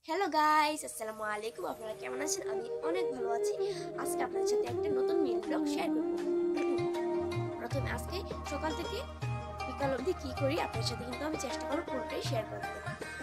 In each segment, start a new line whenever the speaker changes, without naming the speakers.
Hello guys, আসসালামু আলাইকুম। আপনারা কেমন আছেন? আমি অনেক ভালো আছি। আজকে আপনাদের সাথে একটা নতুন মিনি ব্লগ শেয়ার করব। প্রথমে আজকে সকাল থেকে বিকাল অবধি কি করি আপনাদের সাথে কিন্তু আমি চেষ্টা করব পুরোটাই শেয়ার করতে।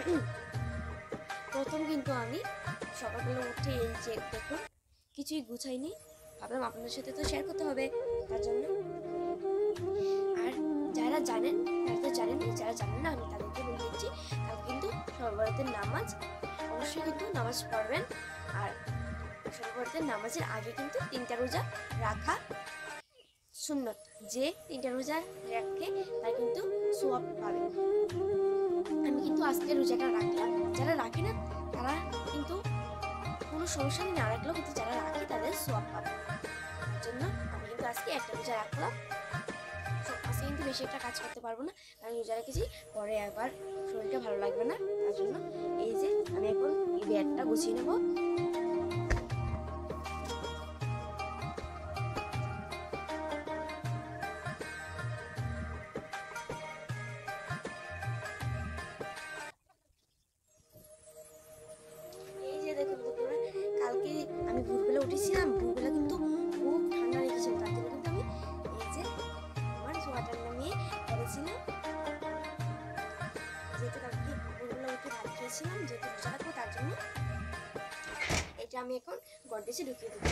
প্রথম কিন্তু আমি সকালবেলা উঠে এই যে দেখুন কিছুই গুছাইনি, ভাবলাম আপনাদের সাথে তো শেয়ার করতে হবে তার জন্য। আর যারা জানেন তারা তো জানেন, যারা জানেন না আমি তাদেরকে বলে দিচ্ছি, কাল কিন্তু সর্বরাতের নামাজ, অবশ্যই কিন্তু নামাজ পড়বেন। আর সর্বরাতের নামাজের আগে কিন্তু 3টা রোজা রাখা সুন্নত। যে 3টা রোজা রাখে তার কিন্তু সওয়াব পাবে। আমি কিন্তু আজকে রোজাটা রাখলাম। যারা রাখে না তারা কিন্তু কোনো সমস্যা না রাখলেও কিন্তু যারা রাখে তাদের সওয়াব পাবে। তার জন্য আমি কিন্তু আজকে একটা রোজা রাখলাম। আজকে কিন্তু বেশি একটা কাজ করতে পারবো না, কারণ রোজা রেখেছি, পরে আবার শরীরটা ভালো লাগবে না। তার জন্য এই যে আমি এখন এই ব্যাগটা গুছিয়ে নেব। এই যে দেখুন বন্ধুরা, কালকে আমি ভোরবেলা উঠেছিলাম, ভোরবেলা কিন্তু খুব ঠান্ডা লেগেছিল, তার জন্য কিন্তু আমি এই যে আমার সোয়াটার নামিয়ে পরেছিলাম। যেহেতু কালকে ভোরবেলা উঠে ভাত খেয়েছিলাম, যেহেতু রোজা রাখবো তার জন্য এটা আমি এখন গর্দেশে ঢুকিয়ে দেবো।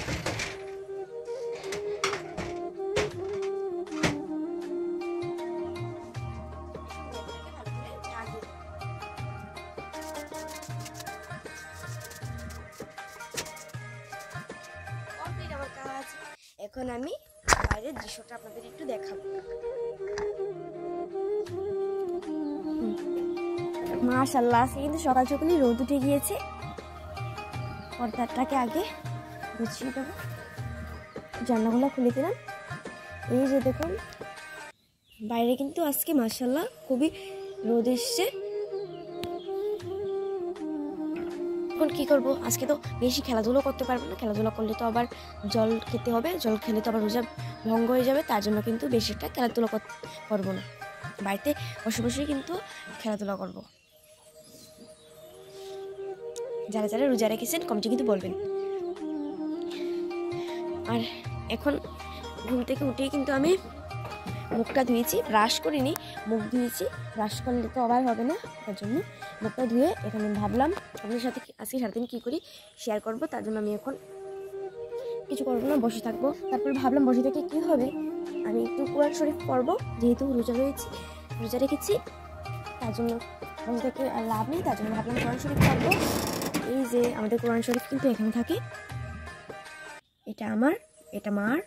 আমার কাজ এখন আমি বাইরের দৃশ্যটা আপনাদের একটু দেখাবো। মাশাআল্লাহ, আজকে কিন্তু সকাল সকালই রোদ উঠে গিয়েছে। পর্দাটাকে আগে গুছিয়ে দেবো, জানলাগুলো খুলে দিলাম। এই যে দেখুন বাইরে কিন্তু আজকে মাশাআল্লাহ খুবই রোদ এসছে। এখন কি করব, আজকে তো বেশি খেলাধুলো করতে পারবো না, খেলাধুলা করলে তো আবার জল খেতে হবে, জল খেলে তো আবার রোজা ভঙ্গ হয়ে যাবে। তার জন্য কিন্তু বেশি একটা খেলাধুলা করবো না, বাড়িতে বসে বসেই কিন্তু খেলাধুলা করব। যারা যারা রোজা রেখেছেন কমেন্টে কিন্তু বলবেন। আর এখন ঘুম থেকে উঠেই কিন্তু আমি মুখটা ধুয়েছি, ব্রাশ করিনি, মুখ ধুয়েছি। ব্রাশ করলে তো আবার হবে না, তার জন্য মুখটা ধুয়ে এখানে ভাবলাম আপনাদের সাথে আজকে সারাদিন কী করি শেয়ার করব। তার জন্য আমি এখন কিছু করবো না, বসে থাকবো। তারপর ভাবলাম বসে থেকে কী হবে, আমি একটু কোরআন শরীফ পড়বো, যেহেতু রোজা রেখেছি, তার জন্য বসে থেকে আর লাভ নেই। তার জন্য ভাবলাম কোরআন শরীফ পড়বো। এই যে আমাদের কোরআন শরীফ কিন্তু এখানে থাকে, এটা আমার, এটা মার।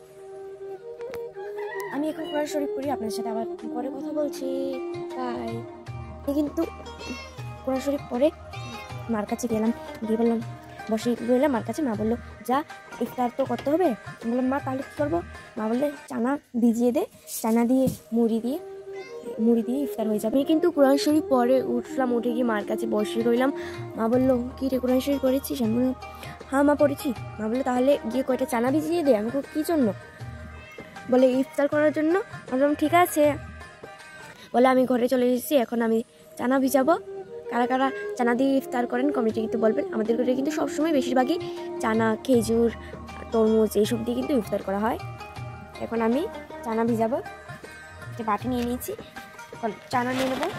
আমি এখন কোরআন শরীফ পড়ি, আপনাদের সাথে আবার পরে কথা বলছি, বাই। কিন্তু কোরআন শরীফ পড়ে মার কাছে গেলাম, গিয়ে বললাম বসে রইলাম মার কাছে। মা বললো যা ইফতার তো করতে হবে। আমি বললাম মা তাহলে কী করবো? মা বললে চানা ভিজিয়ে দে, চানা দিয়ে মুড়ি দিয়ে ইফতার হয়ে যাবে। আমি কিন্তু কোরআন শরীফ পরে উঠলাম, উঠে গিয়ে মার কাছে বসে রইলাম। মা বললো কী রে কোরআন শরীফ পড়েছিস? আমি বললাম হ্যাঁ মা পড়েছি। মা বললো তাহলে গিয়ে কয়টা চানা ভিজিয়ে দে। আমি কী জন্য? বলে ইফতার করার জন্য। বললাম ঠিক আছে। বলে আমি ঘরে চলে এসেছি, এখন আমি চানা ভিজাবো। কারা কারা চানা দিয়ে ইফতার করেন কমেন্টে কিন্তু বলবেন। আমাদের ঘরে কিন্তু সবসময় বেশিরভাগই চানা, খেজুর, তরমুজ এইসব দিয়ে কিন্তু ইফতার করা হয়। এখন আমি চানা ভিজাবো, একটা বাটি নিয়ে নিয়েছি, চানা নিয়ে নেবো।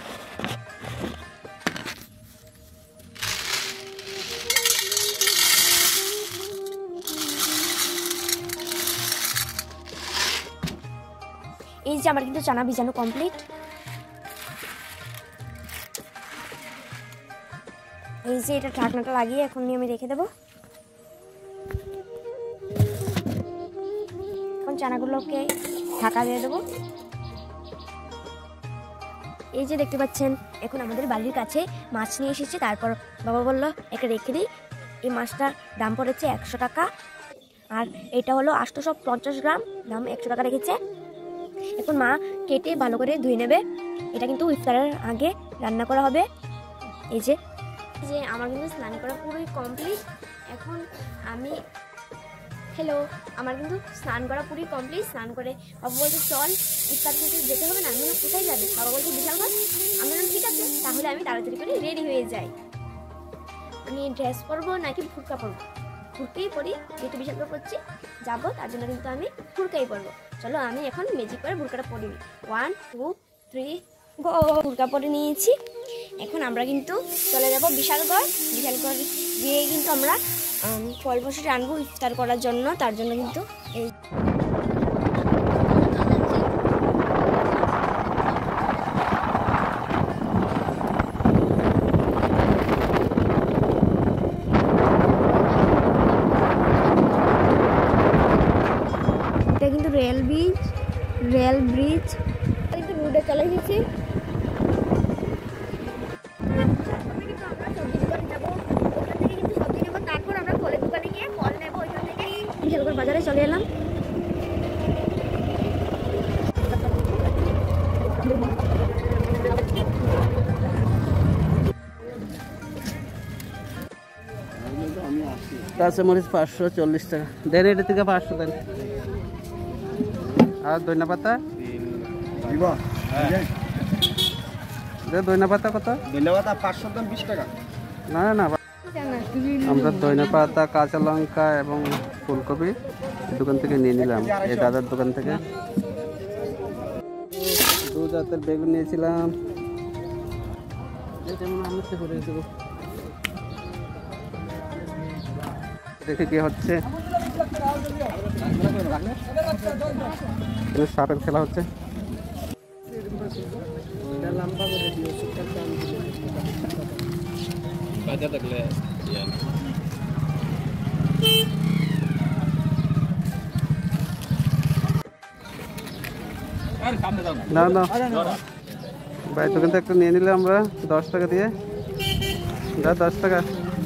এই যে আমার কিন্তু চানা ভিজানো কমপ্লিট। এই যে এটা ঢাকনাটা লাগিয়ে এখন নিয়ে আমি রেখে দেবো। এখন চানাগুলোকে ঢাকা দিয়ে দেবো। এই যে দেখতে পাচ্ছেন এখন আমাদের বাড়ির কাছে মাছ নিয়ে এসেছে। তারপর বাবা বললো একটা রেখে দিই। এই মাছটার দাম পড়েছে 100 টাকা, আর এটা হলো 850 গ্রাম, দাম 100 টাকা রেখেছে। এখন মা কেটে ভালো করে ধুয়ে নেবে। এটা কিন্তু ইফতারের আগে রান্না করা হবে। এই যে আমার কিন্তু স্নান করা পুরোই কমপ্লিট। এখন আমি আমার কিন্তু স্নান করা পুরোই কমপ্লিট। স্নান করে বাবা বলছে চল ইফতার খেতে যেতে হবে না। আমি বললাম কোথায় যাবে? বাবা বলছে বিশালগঞ্জ। আমি বললাম ঠিক আছে, তাহলে আমি তাড়াতাড়ি করে রেডি হয়ে যাই। আমি ড্রেস পরবো নাকি ভুরকা পরবো। ভুরকাই পরি, যেহেতু বিশাল করে পড়ছি যাবো, তার জন্য কিন্তু আমি ভুরকাই পরবো। চলো আমি এখন ম্যাজিক করে ভুরকাটা পরিনি। 1 2 3 গো। ভুরকা পরে নিয়েছি। এখন আমরা কিন্তু চলে যাব বিশালগড়। বিশালগড় গিয়ে কিন্তু আমরা ফল বসে আনবো ইফতার করার জন্য। তার জন্য কিন্তু এই কিন্তু রেল ব্রিজ কিন্তু রোডে চলে এসেছি। তারপর আমরা ফলের দোকানে গিয়ে ফল নেবো। ওইখান থেকে বিশালগড় বাজারে চলে এলাম।
কাঁচামরিচ 540 টাকা দেন, এটা থেকে 500 দেন। আর ধনিয়া পাতা ধনিয়া পাতা কত?
ধনিয়া পাতা 500 দাম 20 টাকা।
না না, আমরা ধনিয়া পাতা, কাঁচা লঙ্কা এবং ফুলকপি দোকান থেকে নিয়ে নিলাম, এই দাদার দোকান থেকে। 2 জাতের বেগুন নিয়েছিলাম। দেখে কি হচ্ছে, সাপের খেলা হচ্ছে। না না ভাই, দোকান থেকে একটা নিয়ে নিলাম আমরা 10 টাকা দিয়ে। 10 টাকা।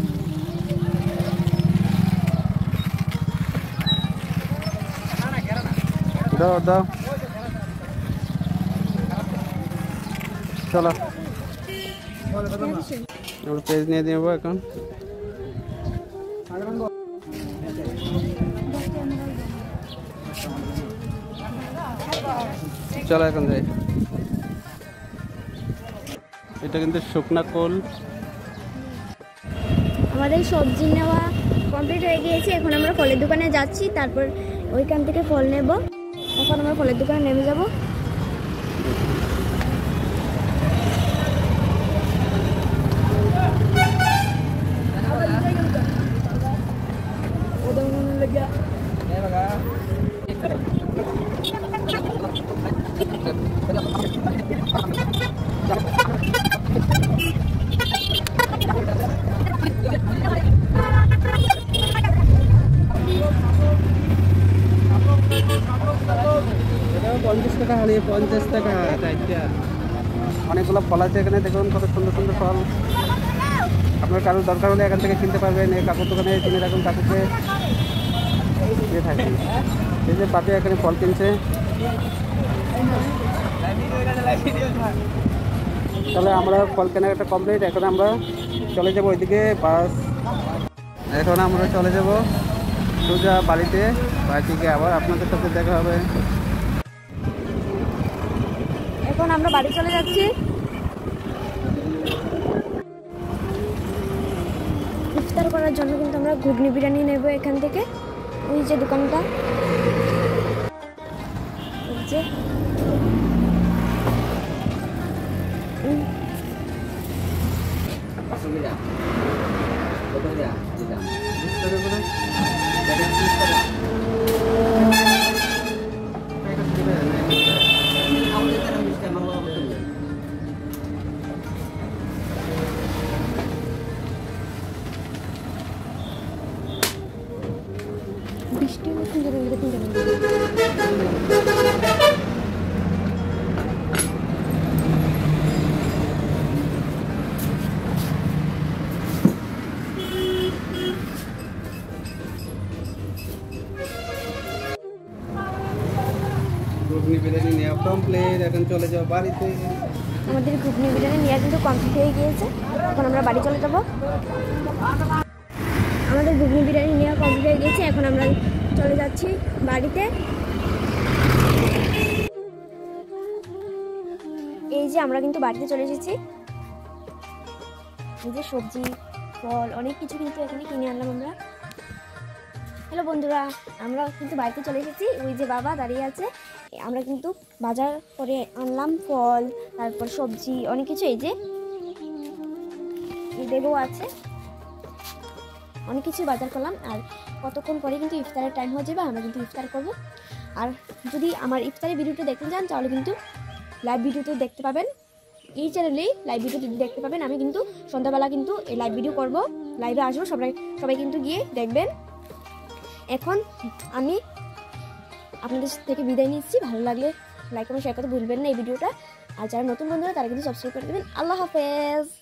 দাও দাও, চলো আমরা পেজ নিয়ে দেবো এখন। চলো এখন যাই। এটা কিন্তু শুকনা কোল।
আমাদের সবজি নেওয়া কমপ্লিট হয়ে গিয়েছে। এখন আমরা ফলের দোকানে যাচ্ছি, তারপর ওইখান থেকে ফল নেব। এখন আমরা ফলের দোকানে নেমে যাব।
টাকা হারিয়ে 50 টাকা। অনেকগুলো ফল আছে এখানে, দেখুন কত সুন্দর সুন্দর ফল। আপনার কারোর দরকার হলে এখান থেকে কিনতে পারবেন। এই কাকুর দোকানে কিনে রাখুন, কাকুকে দিয়ে থাকেন। এই যে পাপি এখানে ফল কিনছে। তাহলে আমরা ফল কেনাকাটা কমপ্লিট। এখন আমরা চলে যাব ওইদিকে বাস। এখন আমরা চলে যাব সোজা বাড়িতে। বাড়ি থেকে আবার আপনাদের সাথে দেখা হবে।
এখন আমরা বাড়ি চলে যাচ্ছি। ইফতার করার জন্য কিন্তু আমরা ঘুগনি বিরিয়ানি নেব এখান থেকে। ওই যে দোকানটা, ওই যে বৃষ্টি মতন
ঘুগনি বিরিয়ানি নেওয়া কমপ্লিট। এখন চলে যাও বাড়িতে।
আমাদের ঘুগনি বিরিয়ানি নেওয়া কিন্তু কমপ্লিট হয়ে গিয়েছে। এখন আমরা বাড়ি চলে যাব। আমাদের ঘুগনি বিরিয়ানি নেওয়া কমপ্লিট হয়ে গিয়েছে। এখন আমরা চলে যাচ্ছি বাড়িতে। এই যে আমরা কিন্তু বাড়িতে চলে এসেছি। এই যে সবজি ফল অনেক কিছু কিন্তু এখানে কিনে আনলাম আমরা। হ্যালো বন্ধুরা, আমরা কিন্তু বাড়িতে চলে এসেছি। ওই যে বাবা দাঁড়িয়ে আছে। আমরা কিন্তু বাজার করে আনলাম ফল, তারপর সবজি অনেক কিছু। এই যে এই ব্যাগও আছে, অনেক কিছু বাজার করলাম। আর কতক্ষণ পরে কিন্তু ইফতারের টাইম হয়ে যাবে, আমরা কিন্তু ইফতার করব। আর যদি আমার ইফতারের ভিডিওটা দেখতে চান তাহলে কিন্তু লাইভ ভিডিওতে দেখতে পাবেন, এই চ্যানেলেই লাইভ ভিডিও দেখতে পাবেন। আমি কিন্তু সন্ধ্যাবেলা কিন্তু এই লাইভ ভিডিও করব, লাইভে আসবো, সবাই কিন্তু গিয়ে দেখবেন। এখন আমি আপনাদের থেকে বিদায় নিচ্ছি। ভালো লাগলে লাইক এবং শেয়ার করতে ভুলবেন না এই ভিডিওটা। আর যারা নতুন বন্ধুরা তারা কিন্তু সাবস্ক্রাইব করে দেবেন। আল্লাহ হাফেজ।